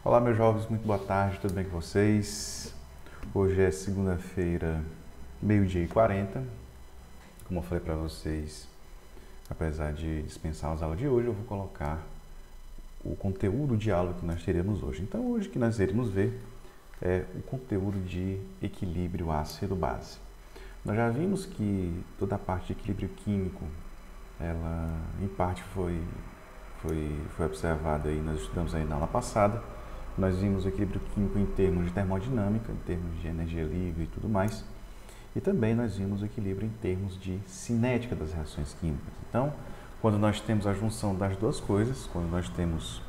Olá, meus jovens, muito boa tarde, tudo bem com vocês? Hoje é segunda-feira, meio-dia e 40. Como eu falei para vocês, apesar de dispensar as aulas de hoje, eu vou colocar o conteúdo de aula que nós teremos hoje. Então, hoje o que nós iremos ver é o conteúdo de equilíbrio ácido-base. Nós já vimos que toda a parte de equilíbrio químico, ela em parte foi observada e nós estudamos aí na aula passada. Nós vimos o equilíbrio químico em termos de termodinâmica, em termos de energia livre e tudo mais. E também nós vimos o equilíbrio em termos de cinética das reações químicas. Então, quando nós temos a junção das duas coisas, quando nós temos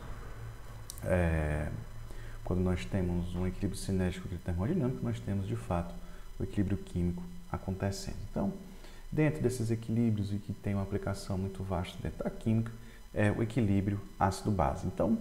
um equilíbrio cinético e termodinâmico, nós temos de fato o equilíbrio químico acontecendo. Então, dentro desses equilíbrios e que tem uma aplicação muito vasta dentro da química, é o equilíbrio ácido-base. Então,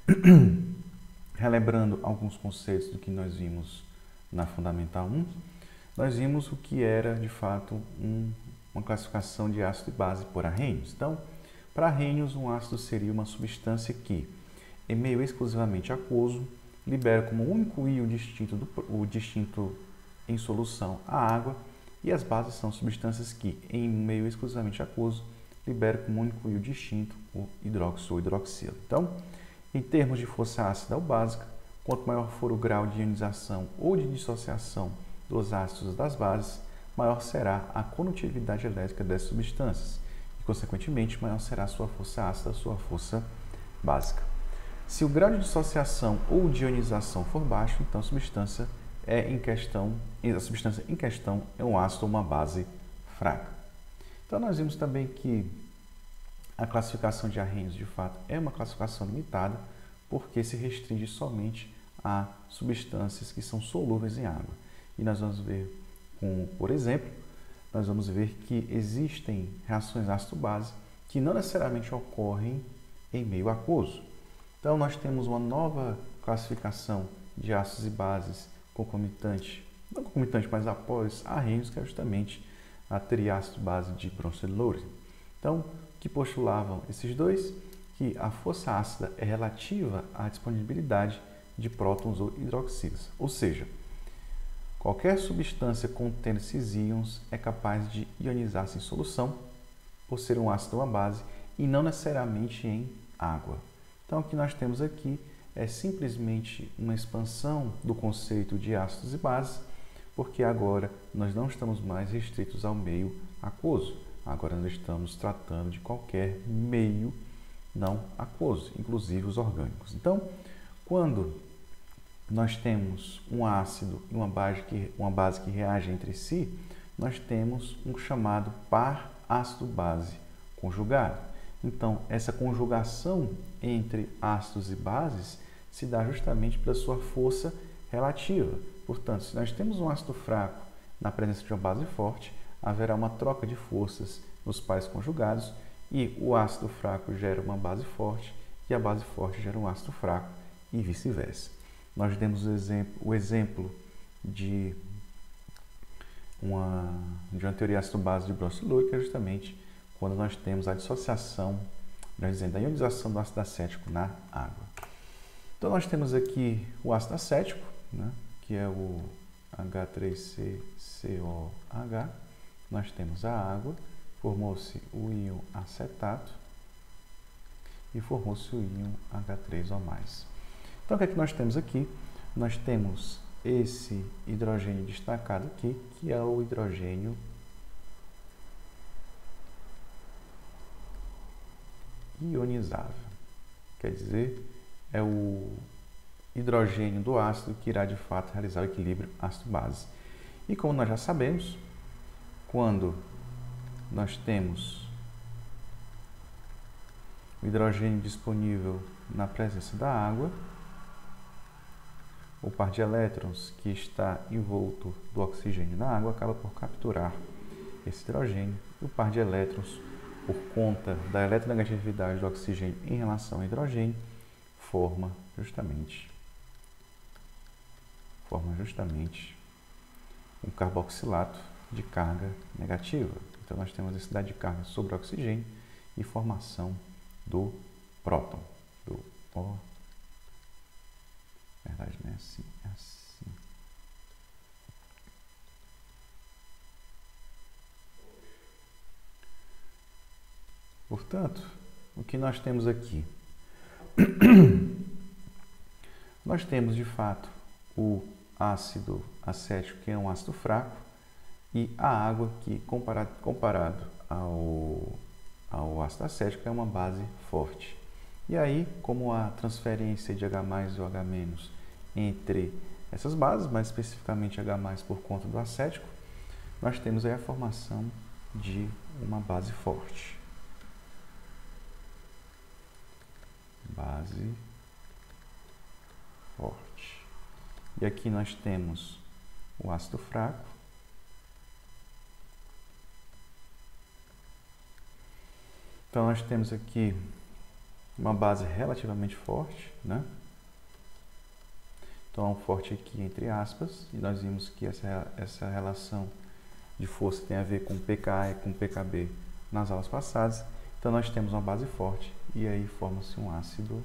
relembrando alguns conceitos do que nós vimos na Fundamental 1, nós vimos o que era, de fato, uma classificação de ácido e base por Arrhenius. Então, para Arrhenius, um ácido seria uma substância que, em meio exclusivamente aquoso, libera como único íon o distinto em solução a água, e as bases são substâncias que, em meio exclusivamente aquoso, liberam como único íon distinto o hidróxido ou hidroxilo. Então, em termos de força ácida ou básica, quanto maior for o grau de ionização ou de dissociação dos ácidos das bases, maior será a condutividade elétrica dessas substâncias e, consequentemente, maior será a sua força ácida, a sua força básica. Se o grau de dissociação ou de ionização for baixo, então a substância em questão é um ácido ou uma base fraca. Então, nós vimos também que a classificação de Arrhenius, de fato, é uma classificação limitada porque se restringe somente a substâncias que são solúveis em água. E nós vamos ver, por exemplo, nós vamos ver que existem reações ácido-base que não necessariamente ocorrem em meio aquoso. Então, nós temos uma nova classificação de ácidos e bases concomitante, não concomitante, mas após Arrhenius, que é justamente a triácido-base de Bronsted-Lowry. Então, que postulavam esses dois, que a força ácida é relativa à disponibilidade de prótons ou hidroxilos, ou seja, qualquer substância contendo esses íons é capaz de ionizar-se em solução, por ser um ácido ou uma base, e não necessariamente em água. Então, o que nós temos aqui é simplesmente uma expansão do conceito de ácidos e bases, porque agora nós não estamos mais restritos ao meio aquoso. Agora nós estamos tratando de qualquer meio não aquoso, inclusive os orgânicos. Então, quando nós temos um ácido e uma base que reagem entre si, nós temos um chamado par ácido-base conjugado. Então, essa conjugação entre ácidos e bases se dá justamente pela sua força relativa. Portanto, se nós temos um ácido fraco na presença de uma base forte, haverá uma troca de forças nos pares conjugados e o ácido fraco gera uma base forte e a base forte gera um ácido fraco e vice-versa. Nós demos o exemplo de uma teoria ácido-base de Bronsted-Lowry, que é justamente quando nós temos a dissociação, da ionização do ácido acético na água. Então, nós temos aqui o ácido acético, que é o H3CCOH. Nós temos a água, formou-se o íon acetato e formou-se o íon H3O+. Então, o que é que nós temos aqui? Nós temos esse hidrogênio destacado aqui, que é o hidrogênio ionizável. Quer dizer, é o hidrogênio do ácido que irá de fato realizar o equilíbrio ácido-base. E como nós já sabemos, quando nós temos o hidrogênio disponível na presença da água, o par de elétrons que está envolto do oxigênio na água acaba por capturar esse hidrogênio, e o par de elétrons, por conta da eletronegatividade do oxigênio em relação ao hidrogênio, forma justamente um carboxilato de carga negativa. Então, nós temos a densidade de carga sobre o oxigênio e formação do próton, do O assim, assim. Portanto, o que nós temos aqui? Nós temos, de fato, o ácido acético, que é um ácido fraco, e a água, que comparado ao ácido acético, é uma base forte. E aí, como a transferência de H+, ou H- entre essas bases, mais especificamente H+ por conta do acético, nós temos aí a formação de uma base forte. Base forte. E aqui nós temos o ácido fraco. Então nós temos aqui uma base relativamente forte, né? Então forte aqui entre aspas, e nós vimos que essa relação de força tem a ver com pKa e com pKb nas aulas passadas. Então nós temos uma base forte e aí forma-se um ácido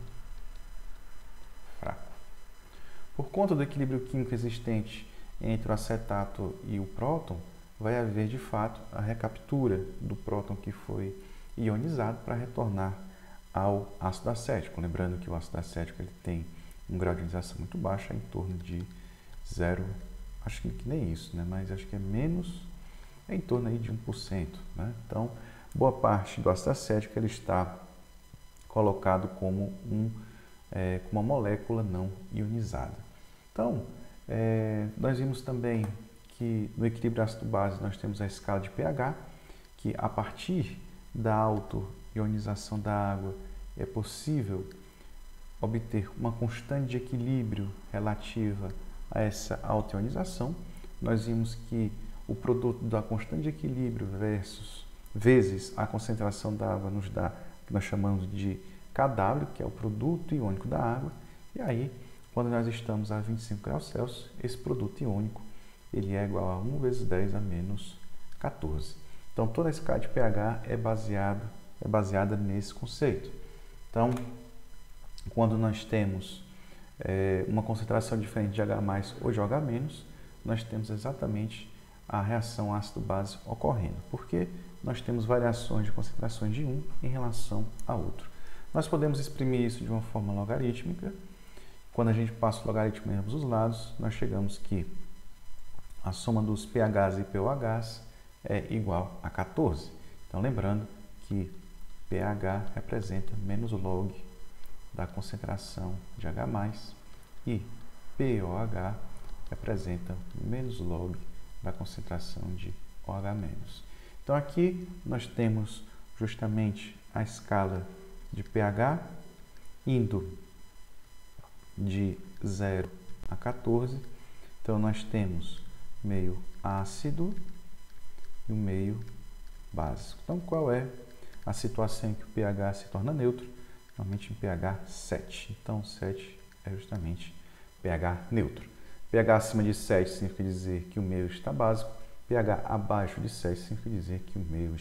fraco. Por conta do equilíbrio químico existente entre o acetato e o próton, vai haver de fato a recaptura do próton que foi ionizado para retornar ao ácido acético. Lembrando que o ácido acético ele tem um grau de ionização muito baixo, em torno de 0, acho que nem isso, né? Mas acho que é menos, em torno aí de 1%. Né? Então, boa parte do ácido acético ele está colocado como uma molécula não ionizada. Então, nós vimos também que no equilíbrio ácido-base nós temos a escala de pH, que a partir da auto-ionização da água é possível obter uma constante de equilíbrio relativa a essa auto-ionização. Nós vimos que o produto da constante de equilíbrio vezes a concentração da água nos dá o que nós chamamos de Kw, que é o produto iônico da água. E aí, quando nós estamos a 25 graus Celsius, esse produto iônico ele é igual a 1 vezes 10 a menos 14. Então, toda a escala de pH é baseada nesse conceito. Então, quando nós temos uma concentração diferente de H+ ou de OH-, nós temos exatamente a reação ácido-base ocorrendo, porque nós temos variações de concentrações de um em relação a outro. Nós podemos exprimir isso de uma forma logarítmica. Quando a gente passa o logaritmo em ambos os lados, nós chegamos que a soma dos pHs e pOhs é igual a 14. Então, lembrando que pH representa menos log da concentração de H+, e pOH representa menos log da concentração de OH-. Então, aqui nós temos justamente a escala de pH indo de 0 a 14. Então, nós temos meio ácido e o meio básico. Então, qual é a situação em que o pH se torna neutro? Normalmente em pH 7. Então, 7 é justamente pH neutro. pH acima de 7 significa dizer que o meio está básico. pH abaixo de 7 significa dizer que o meio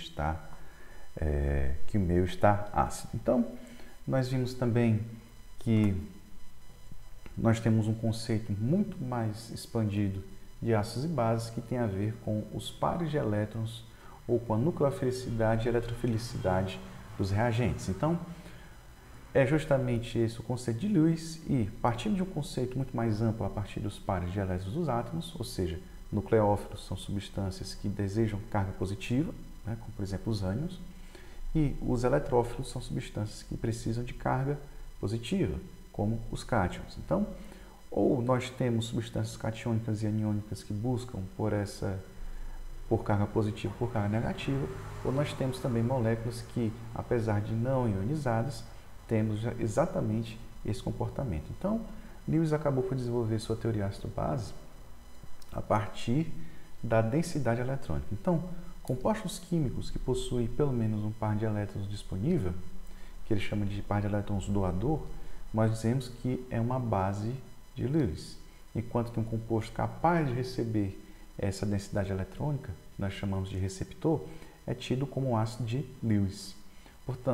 está ácido. Então, nós vimos também que nós temos um conceito muito mais expandido de ácidos e bases que tem a ver com os pares de elétrons ou com a nucleofilicidade e eletrofilicidade dos reagentes. Então, é justamente esse o conceito de Lewis e, partindo de um conceito muito mais amplo a partir dos pares de elétrons dos átomos, ou seja, nucleófilos são substâncias que desejam carga positiva, né, como por exemplo os ânions, e os eletrófilos são substâncias que precisam de carga positiva, como os cátions. Então, ou nós temos substâncias catiônicas e aniônicas que buscam por carga positiva, por carga negativa, ou nós temos também moléculas que, apesar de não ionizadas, temos exatamente esse comportamento. Então, Lewis acabou por desenvolver sua teoria ácido-base a partir da densidade eletrônica. Então, compostos químicos que possuem pelo menos um par de elétrons disponível, que ele chama de par de elétrons doador, nós dizemos que é uma base de Lewis. Enquanto que um composto capaz de receber essa densidade eletrônica, nós chamamos de receptor, é tido como ácido de Lewis. Portanto,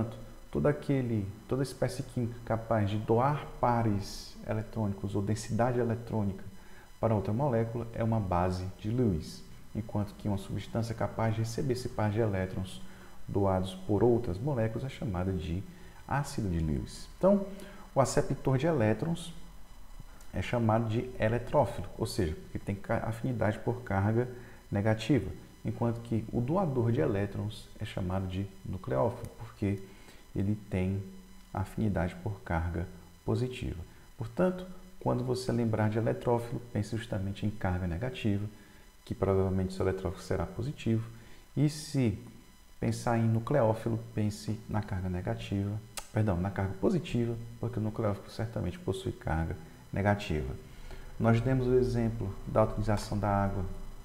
toda espécie química capaz de doar pares eletrônicos ou densidade eletrônica para outra molécula é uma base de Lewis, enquanto que uma substância capaz de receber esse par de elétrons doados por outras moléculas é chamada de ácido de Lewis. Então, o aceptor de elétrons é chamado de eletrófilo, ou seja, porque tem afinidade por carga negativa, enquanto que o doador de elétrons é chamado de nucleófilo, porque ele tem afinidade por carga positiva. Portanto, quando você lembrar de eletrófilo, pense justamente em carga negativa, que provavelmente seu eletrófilo será positivo, e se pensar em nucleófilo, pense na carga negativa, na carga positiva, porque o nucleófilo certamente possui carga negativa. Nós demos o exemplo da utilização da água,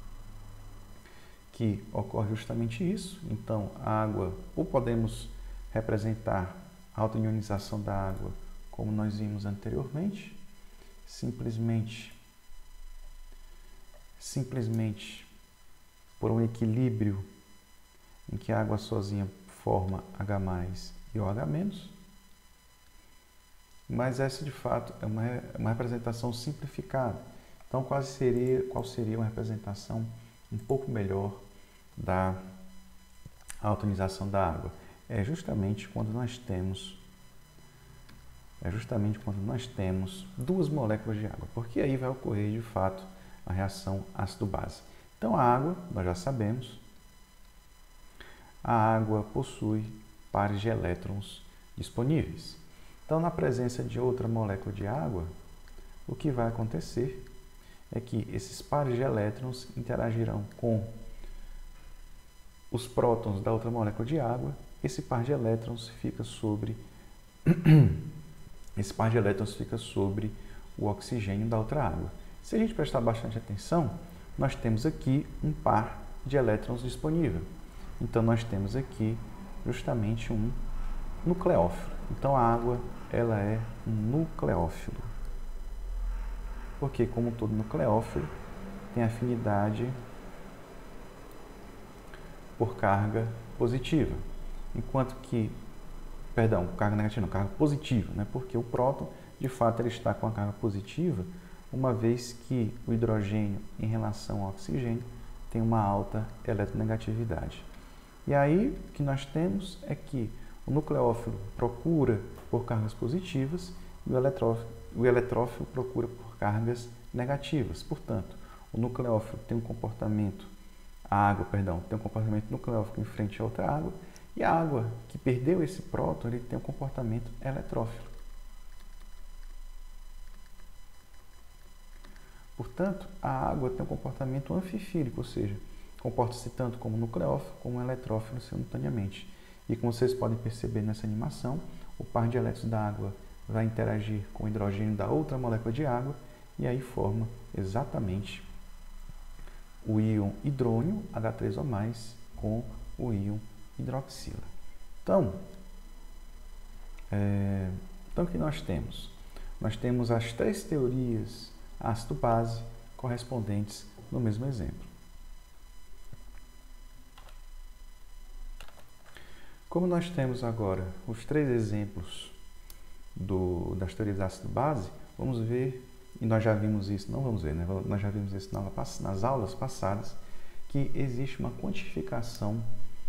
que ocorre justamente isso. Então, a água, ou podemos representar a autoionização da água como nós vimos anteriormente, simplesmente por um equilíbrio em que a água sozinha forma H+ e OH-. Mas essa, de fato, é uma representação simplificada. Então, qual seria uma representação um pouco melhor da autoionização da água? É justamente quando nós temos duas moléculas de água, porque aí vai ocorrer, de fato, a reação ácido-base. Então, a água, nós já sabemos, a água possui pares de elétrons disponíveis. Então, na presença de outra molécula de água, o que vai acontecer é que esses pares de elétrons interagirão com os prótons da outra molécula de água. Esse par de elétrons fica sobre o oxigênio da outra água. Se a gente prestar bastante atenção, nós temos aqui um par de elétrons disponível. Então, nós temos aqui justamente um nucleófilo. Então, a água ela é um nucleófilo. Porque, como todo nucleófilo, tem afinidade por carga positiva. Enquanto que, carga negativa não, carga positiva, né? Porque o próton, de fato, ele está com a carga positiva, uma vez que o hidrogênio, em relação ao oxigênio, tem uma alta eletronegatividade. E aí, o que nós temos é que o nucleófilo procura por cargas positivas e o eletrófilo procura por cargas negativas. Portanto, o nucleófilo tem um comportamento, tem um comportamento nucleófilo em frente a outra água, e a água que perdeu esse próton, ele tem um comportamento eletrófilo. Portanto, a água tem um comportamento anfifílico, ou seja, comporta-se tanto como nucleófilo como eletrófilo simultaneamente. E como vocês podem perceber nessa animação, o par de elétrons da água vai interagir com o hidrogênio da outra molécula de água e aí forma exatamente o íon hidrônio, H3O+, com o íon hidroxila. Então, o que nós temos? Nós temos as três teorias ácido-base correspondentes no mesmo exemplo. Como nós temos agora os três exemplos das teorias ácido-base, vamos ver, e nós já vimos isso, nós já vimos isso nas aulas passadas, que existe uma quantificação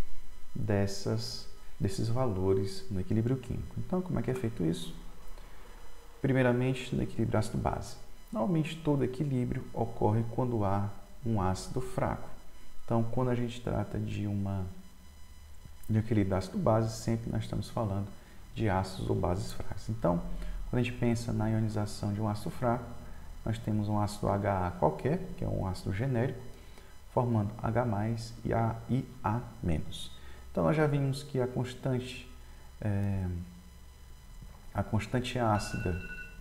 desses valores no equilíbrio químico. Então, como é que é feito isso? Primeiramente, no equilíbrio ácido-base. Normalmente, todo equilíbrio ocorre quando há um ácido fraco. Então, quando a gente trata de equilíbrio ácido-base, sempre nós estamos falando de ácidos ou bases fracas. Então, quando a gente pensa na ionização de um ácido fraco, nós temos um ácido HA qualquer, que é um ácido genérico, formando H+ e A. Então, nós já vimos que a constante ácida,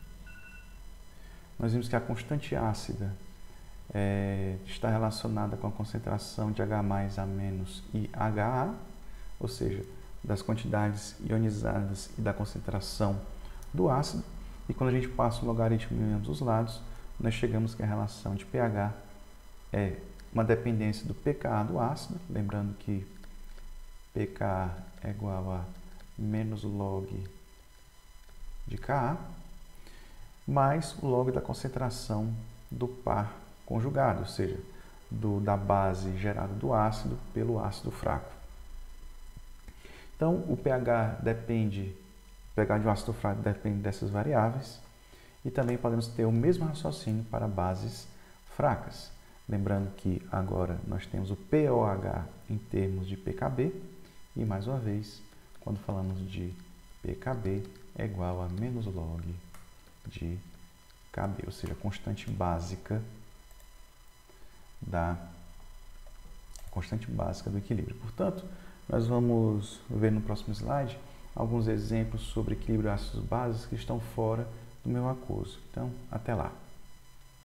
está relacionada com a concentração de H+, A- e HA, ou seja, das quantidades ionizadas e da concentração do ácido. E quando a gente passa o logaritmo em ambos os lados, nós chegamos que a relação de pH é uma dependência do pKa do ácido, lembrando que pKa é igual a menos o log de Ka, mais o log da concentração do par conjugado, ou seja, da base gerada do ácido pelo ácido fraco. Então, o pH de um ácido fraco depende dessas variáveis e também podemos ter o mesmo raciocínio para bases fracas. Lembrando que agora nós temos o pOH em termos de pKb e, mais uma vez, quando falamos de pKb é igual a menos log de Kb, ou seja, a constante básica do equilíbrio. Portanto, nós vamos ver no próximo slide alguns exemplos sobre equilíbrio ácidos-bases que estão fora do meu aquoso. Então, até lá.